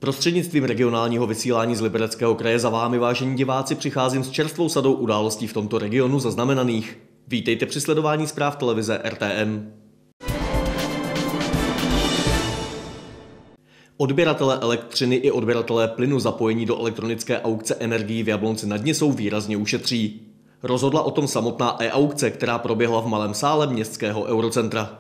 Prostřednictvím regionálního vysílání z Libereckého kraje za vámi, vážení diváci, přicházím s čerstvou sadou událostí v tomto regionu zaznamenaných. Vítejte při sledování zpráv televize RTM. Odběratelé elektřiny i odběratelé plynu zapojení do elektronické aukce energií v Jablonci nad Nisou výrazně ušetří. Rozhodla o tom samotná e-aukce, která proběhla v malém sále městského Eurocentra.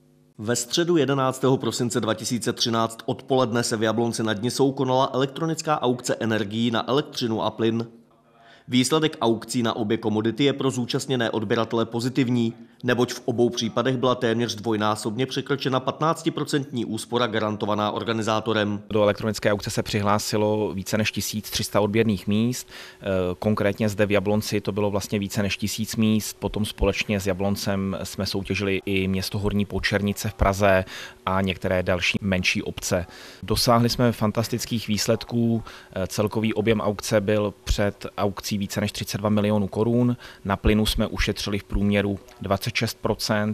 Ve středu 11. prosince 2013 odpoledne se v Jablonci nad Nisou konala elektronická aukce energií na elektřinu a plyn. Výsledek aukcí na obě komodity je pro zúčastněné odběratele pozitivní, neboť v obou případech byla téměř dvojnásobně překročena 15% úspora garantovaná organizátorem. Do elektronické aukce se přihlásilo více než 1300 odběrných míst, konkrétně zde v Jablonci to bylo vlastně více než 1000 míst, potom společně s Jabloncem jsme soutěžili i město Horní Počernice v Praze a některé další menší obce. Dosáhli jsme fantastických výsledků, celkový objem aukce byl před aukcí více než 32 milionů korun, na plynu jsme ušetřili v průměru 26%,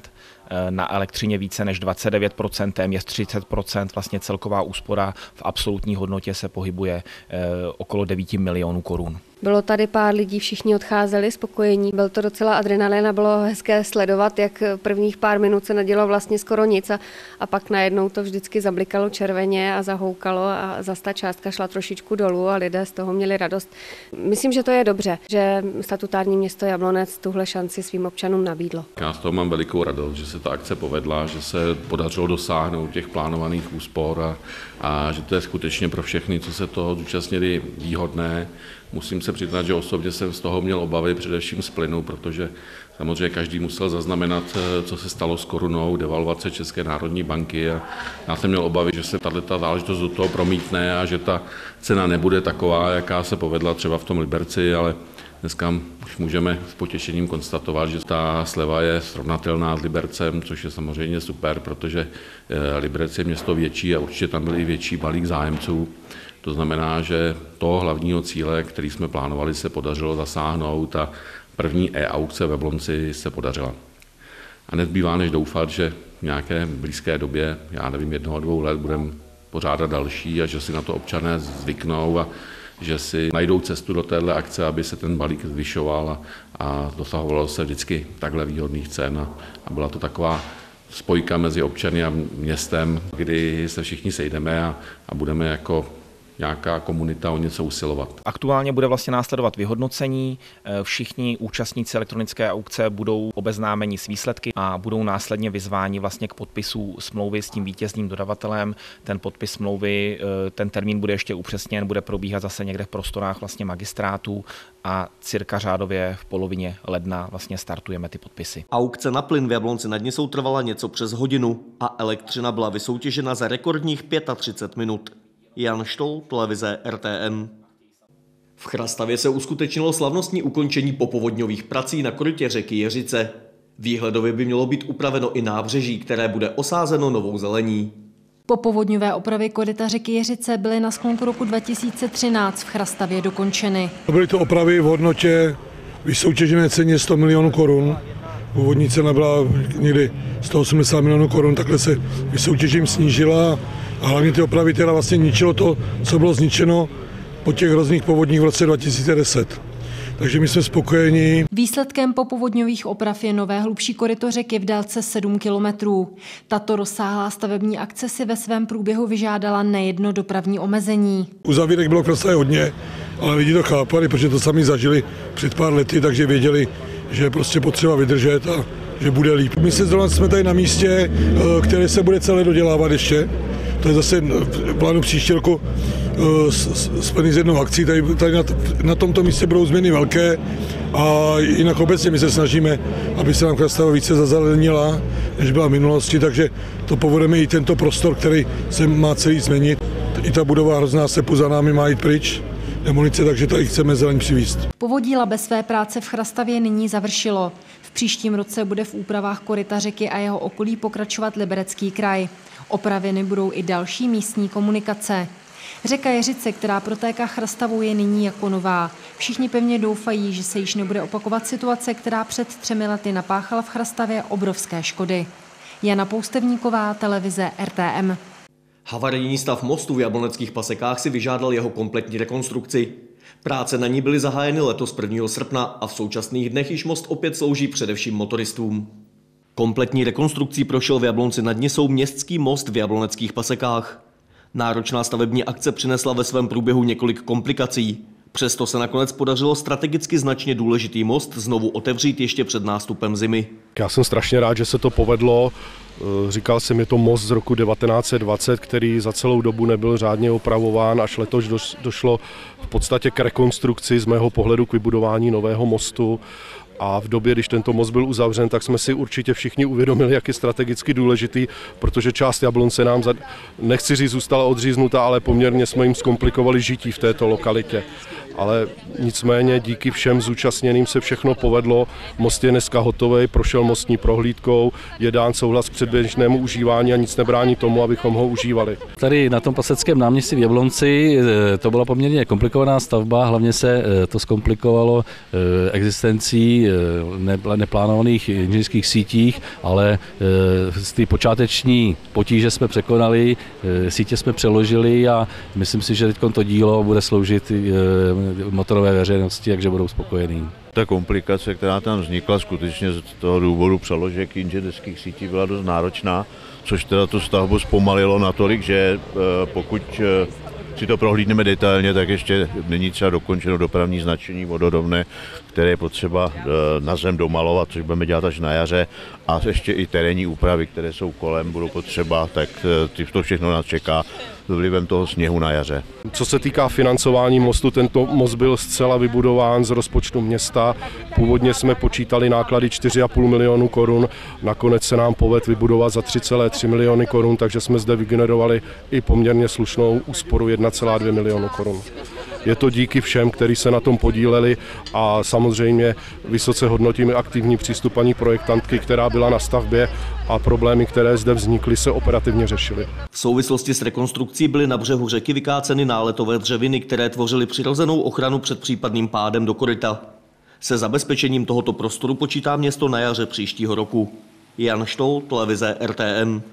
na elektřině více než 29%, téměř 30%, vlastně celková úspora v absolutní hodnotě se pohybuje okolo 9 milionů korun. Bylo tady pár lidí, všichni odcházeli spokojení, byl to docela adrenalin a bylo hezké sledovat, jak prvních pár minut se nedělo vlastně skoro nic a pak najednou to vždycky zablikalo červeně a zahoukalo a zase ta částka šla trošičku dolů a lidé z toho měli radost. Myslím, že to je dobře, že statutární město Jablonec tuhle šanci svým občanům nabídlo. Já z toho mám velikou radost, že se ta akce povedla, že se podařilo dosáhnout těch plánovaných úspor a že to je skutečně pro všechny, co se toho zúčastnili, výhodné. Musím se přiznat, že osobně jsem z toho měl obavy především z plynu, protože samozřejmě každý musel zaznamenat, co se stalo s korunou, devalvace České národní banky a já jsem měl obavy, že se tato záležitost do toho promítne a že ta cena nebude taková, jaká se povedla třeba v tom Liberci, ale dneska už můžeme s potěšením konstatovat, že ta sleva je srovnatelná s Libercem, což je samozřejmě super, protože Liberec je město větší a určitě tam byl i větší balík zájemců. To znamená, že toho hlavního cíle, který jsme plánovali, se podařilo zasáhnout a první e-aukce v Jablonci se podařila. A nezbývá než doufat, že v nějaké blízké době, já nevím, 1-2 let budeme pořádat další a že si na to občané zvyknou a že si najdou cestu do téhle akce, aby se ten balík zvyšoval a dosahovalo se vždycky takhle výhodných cen a byla to taková spojka mezi občany a městem, kdy se všichni sejdeme a budeme jako nějaká komunita o něco usilovat. Aktuálně bude vlastně následovat vyhodnocení. Všichni účastníci elektronické aukce budou obeznámeni s výsledky a budou následně vyzváni vlastně k podpisu smlouvy s tím vítězným dodavatelem. Ten podpis smlouvy, ten termín bude ještě upřesněn, bude probíhat zase někde v prostorách vlastně magistrátu a cirka řádově v polovině ledna vlastně startujeme ty podpisy. Aukce na plyn v Jablonci nad Nisou trvala něco přes hodinu a elektřina byla vysoutěžena za rekordních 35 minut. Jan Štol, televize RTM. V Chrastavě se uskutečnilo slavnostní ukončení popovodňových prací na korytě řeky Jeřice. Výhledově by mělo být upraveno i nábřeží, které bude osázeno novou zelení. Popovodňové opravy koryta řeky Jeřice byly na sklonku roku 2013 v Chrastavě dokončeny. Byly to opravy v hodnotě vysoutěžené ceně 100 milionů korun. Původní cena byla někdy 180 milionů korun, takhle se vysoutěžím snížila. A hlavně ty opravy teda vlastně ničilo to, co bylo zničeno po těch hrozných povodních v roce 2010. Takže my jsme spokojeni. Výsledkem popovodňových oprav je nové hlubší koryto řeky v délce 7 kilometrů. Tato rozsáhlá stavební akce si ve svém průběhu vyžádala nejedno dopravní omezení. Uzavírek bylo krásně hodně, ale lidi to chápali, protože to sami zažili před pár lety, takže věděli, že je prostě potřeba vydržet a že bude líp. My jsme tady na místě, které se bude celé dodělávat ještě. To je zase v plánu příští roku splný z jednou akcí. Tady na tomto místě budou změny velké a jinak obecně my se snažíme, aby se nám Chrastava více zazelenila, než byla v minulosti, takže to povedeme i tento prostor, který se má celý změnit. I ta budova hrozná Sepu za námi má jít pryč, demolice, takže tady chceme zeleň přivízt. Povodí Labe své práce v Chrastavě nyní završilo. V příštím roce bude v úpravách koryta řeky a jeho okolí pokračovat Liberecký kraj. Opraveny budou i další místní komunikace. Řeka Jeřice, která protéká Chrastavou, je nyní jako nová. Všichni pevně doufají, že se již nebude opakovat situace, která před 3 lety napáchala v Chrastavě obrovské škody. Jana Poustevníková, televize RTM. Havarijní stav mostu v Jabloneckých Pasekách si vyžádal jeho kompletní rekonstrukci. Práce na ní byly zahájeny letos 1. srpna a v současných dnech již most opět slouží především motoristům. Kompletní rekonstrukcí prošel v Jablonci nad Nisou městský most v Jabloneckých Pasekách. Náročná stavební akce přinesla ve svém průběhu několik komplikací. Přesto se nakonec podařilo strategicky značně důležitý most znovu otevřít ještě před nástupem zimy. Já jsem strašně rád, že se to povedlo. Říkal jsem, je to most z roku 1920, který za celou dobu nebyl řádně opravován, až letos došlo v podstatě k rekonstrukci, z mého pohledu k vybudování nového mostu. A v době, když tento most byl uzavřen, tak jsme si určitě všichni uvědomili, jak je strategicky důležitý, protože část Jablonce nám, nechci říct, zůstala odříznuta, ale poměrně jsme jim zkomplikovali žití v této lokalitě. Ale nicméně díky všem zúčastněným se všechno povedlo. Most je dneska hotový, prošel mostní prohlídkou, je dán souhlas k předběžnému užívání a nic nebrání tomu, abychom ho užívali. Tady na tom Paseckém náměstí v Jablonci to byla poměrně komplikovaná stavba, hlavně se to zkomplikovalo existencí neplánovaných inženýrských sítích, ale z té počáteční potíže jsme překonali, sítě jsme přeložili a myslím si, že teď to dílo bude sloužit motorové veřejnosti, takže budou spokojení. Ta komplikace, která tam vznikla skutečně z toho důvodu přeložek inženýrských sítí, byla dost náročná, což teda tu stavbu zpomalilo natolik, že pokud si to prohlídneme detailně, tak ještě není třeba dokončeno dopravní značení vodorovné, které je potřeba na zem domalovat, což budeme dělat až na jaře, a ještě i terénní úpravy, které jsou kolem, budou potřeba, tak to všechno nás čeká vlivem toho sněhu na jaře. Co se týká financování mostu, tento most byl zcela vybudován z rozpočtu města. Původně jsme počítali náklady 4,5 milionu korun, nakonec se nám povedlo vybudovat za 3,3 miliony korun, takže jsme zde vygenerovali i poměrně slušnou úsporu 1,2 milionu korun. Je to díky všem, kteří se na tom podíleli, a samozřejmě vysoce hodnotíme aktivní přístup paní projektantky, která byla na stavbě, a problémy, které zde vznikly, se operativně řešily. V souvislosti s rekonstrukcí byly na břehu řeky vykáceny náletové dřeviny, které tvořily přirozenou ochranu před případným pádem do koryta. Se zabezpečením tohoto prostoru počítá město na jaře příštího roku. Jan Štol, televize RTN.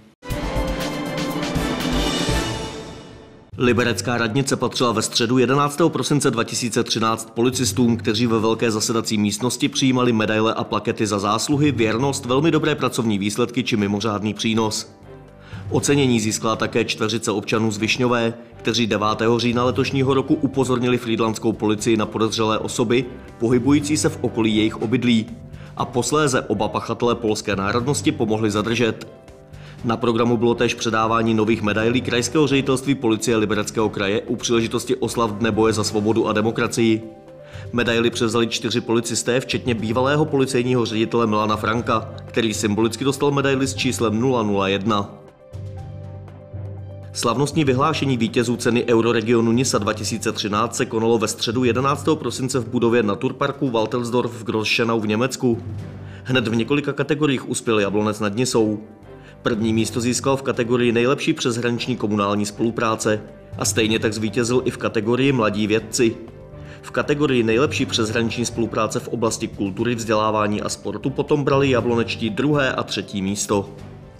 Liberecká radnice patřila ve středu 11. prosince 2013 policistům, kteří ve velké zasedací místnosti přijímali medaile a plakety za zásluhy, věrnost, velmi dobré pracovní výsledky či mimořádný přínos. Ocenění získala také čtveřice občanů z Višňové, kteří 9. října letošního roku upozornili frýdlandskou policii na podezřelé osoby pohybující se v okolí jejich obydlí a posléze oba pachatele polské národnosti pomohli zadržet. Na programu bylo též předávání nových medailí Krajského ředitelství policie Libereckého kraje u příležitosti oslav Dne boje za svobodu a demokracii. Medaily převzali 4 policisté, včetně bývalého policejního ředitele Milana Franka, který symbolicky dostal medaili s číslem 001. Slavnostní vyhlášení vítězů ceny Euroregionu Nisa 2013 se konalo ve středu 11. prosince v budově Naturparku Waltersdorf v Großschenau v Německu. Hned v několika kategoriích uspěl Jablonec nad Nisou. První místo získal v kategorii nejlepší přeshraniční komunální spolupráce a stejně tak zvítězil i v kategorii Mladí vědci. V kategorii nejlepší přeshraniční spolupráce v oblasti kultury, vzdělávání a sportu potom brali jablonečtí 2. a 3. místo.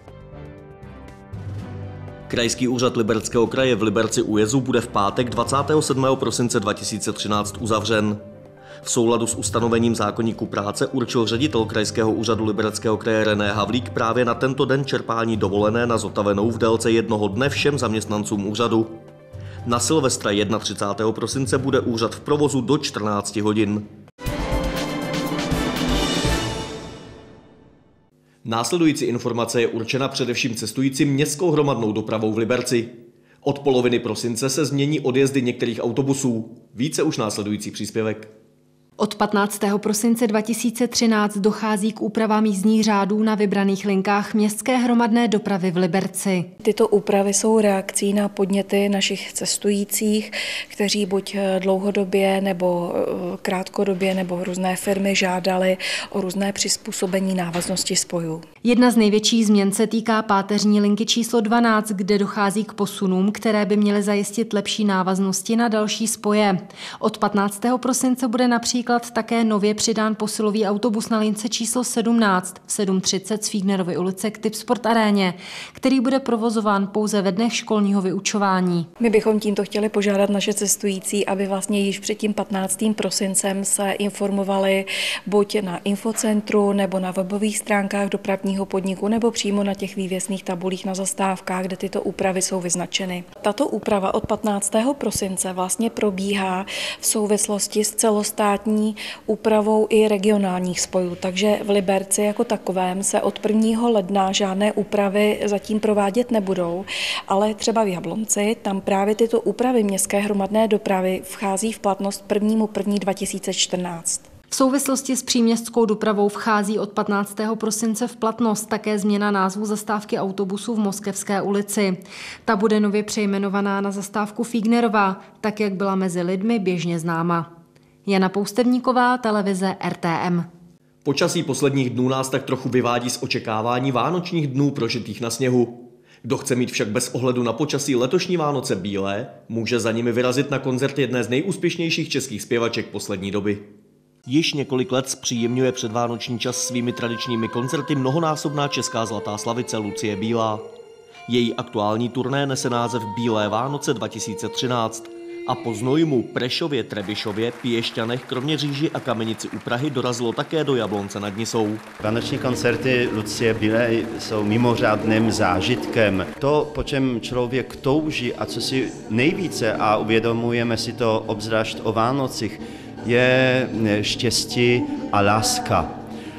Krajský úřad Libereckého kraje v Liberci u Jezu bude v pátek 27. prosince 2013 uzavřen. V souladu s ustanovením zákoníku práce určil ředitel Krajského úřadu Libereckého kraje René Havlík právě na tento den čerpání dovolené na zotavenou v délce 1 dne všem zaměstnancům úřadu. Na Silvestra 31. prosince bude úřad v provozu do 14 hodin. Následující informace je určena především cestujícím městskou hromadnou dopravou v Liberci. Od poloviny prosince se změní odjezdy některých autobusů. Více už následující příspěvek. Od 15. prosince 2013 dochází k úpravám jízdních řádů na vybraných linkách městské hromadné dopravy v Liberci. Tyto úpravy jsou reakcí na podněty našich cestujících, kteří buď dlouhodobě nebo krátkodobě nebo různé firmy žádali o různé přizpůsobení návaznosti spojů. Jedna z největších změn se týká páteřní linky číslo 12, kde dochází k posunům, které by měly zajistit lepší návaznosti na další spoje. Od 15. prosince bude například například také nově přidán posilový autobus na lince číslo 17 730 z Fígnerovy ulice k Tipsport aréně, který bude provozován pouze ve dnech školního vyučování. My bychom tímto chtěli požádat naše cestující, aby vlastně již před tím 15. prosincem se informovali buď na infocentru nebo na webových stránkách dopravního podniku nebo přímo na těch vývěsných tabulích na zastávkách, kde tyto úpravy jsou vyznačeny. Tato úprava od 15. prosince vlastně probíhá v souvislosti s celostátní úpravou i regionálních spojů, takže v Liberci jako takovém se od 1. ledna žádné úpravy zatím provádět nebudou, ale třeba v Jablonci tam právě tyto úpravy městské hromadné dopravy vchází v platnost 1.1. 2014. V souvislosti s příměstskou dopravou vchází od 15. prosince v platnost také změna názvu zastávky autobusu v Moskevské ulici. Ta bude nově přejmenovaná na zastávku Fígnerová, tak jak byla mezi lidmi běžně známa. Jana Poustevníková, televize RTM. Počasí posledních dnů nás tak trochu vyvádí z očekávání vánočních dnů prožitých na sněhu. Kdo chce mít však bez ohledu na počasí letošní Vánoce bílé, může za nimi vyrazit na koncert jedné z nejúspěšnějších českých zpěvaček poslední doby. Již několik let zpříjemňuje předvánoční čas svými tradičními koncerty mnohonásobná česká zlatá slavice Lucie Bílá. Její aktuální turné nese název Bílé Vánoce 2013 a po Znojmu, Prešově, Trebišově, Piešťanech, Kroměříži a Kamenici u Prahy dorazilo také do Jablonce nad Nisou. Vánoční koncerty Lucie Bílé jsou mimořádným zážitkem. To, po čem člověk touží a co si nejvíce, a uvědomujeme si to obzvlášť o Vánocích, je štěstí a láska.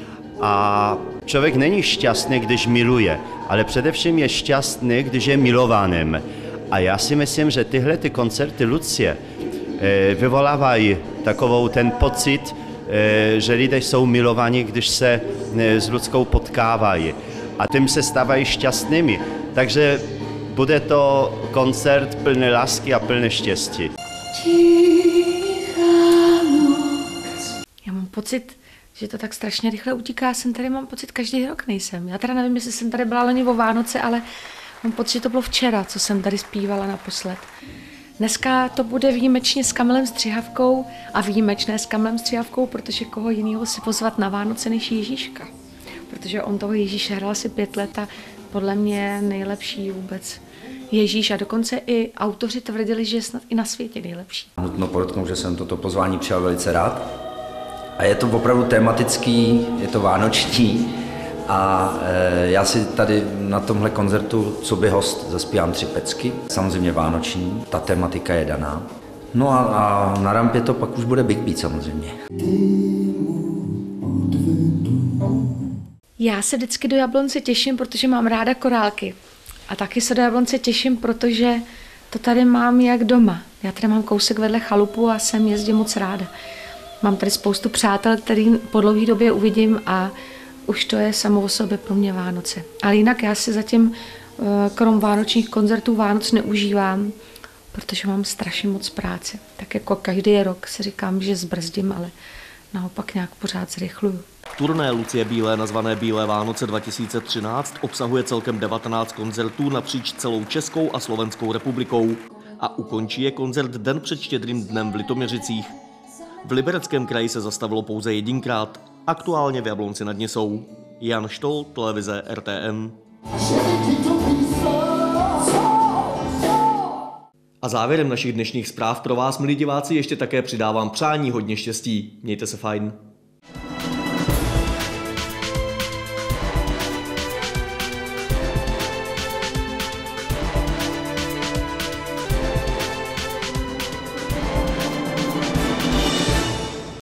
A člověk není šťastný, když miluje, ale především je šťastný, když je milovaným. A já si myslím, že tyhle koncerty Lucie vyvolávají takovou ten pocit, že lidé jsou milovaní, když se s Ludskou potkávají. A tím se stávají šťastnými. Takže bude to koncert plný lásky a plný štěstí. Já mám pocit, že to tak strašně rychle utíká. Já jsem tady, mám pocit, každý rok nejsem. Já teda nevím, jestli jsem tady byla loni o Vánoce, ale mám pocit, že to bylo včera, co jsem tady zpívala naposled. Dneska to bude výjimečně s Kamilem Střihavkou a výjimečné s Kamilem Střihavkou, protože koho jiného si pozvat na Vánoce než Ježíška. Protože on toho Ježíše hrál asi 5 let a podle mě nejlepší vůbec Ježíš, a dokonce i autoři tvrdili, že je snad i na světě nejlepší. Nutno podotknout, že jsem toto pozvání přijal velice rád. A je to opravdu tematický, je to vánoční a já si tady na tomhle koncertu co by host zaspívám 3 pecky, samozřejmě vánoční, ta tematika je daná. No a na rampě to pak už bude Big Beat samozřejmě. Já se vždycky do Jablonce těším, protože mám ráda korálky. A taky se do Jablonce těším, protože to tady mám jak doma. Já tady mám kousek vedle chalupu a sem jezdím moc ráda. Mám tady spoustu přátel, který po dlouhé době uvidím a už to je samo o sobě pro mě Vánoce. Ale jinak já si zatím krom vánočních koncertů Vánoc neužívám, protože mám strašně moc práce. Tak jako každý rok si říkám, že zbrzdím, ale naopak nějak pořád zrychluju. Turné Lucie Bílé, nazvané Bílé Vánoce 2013, obsahuje celkem 19 koncertů napříč celou Českou a Slovenskou republikou a ukončí je koncert den před Štědrým dnem v Litoměřicích. V Libereckém kraji se zastavilo pouze jedinkrát, aktuálně v Jablonci nad Nisou. Jan Štol, televize RTM. A závěrem našich dnešních zpráv pro vás, milí diváci, ještě také přidávám přání hodně štěstí. Mějte se fajn.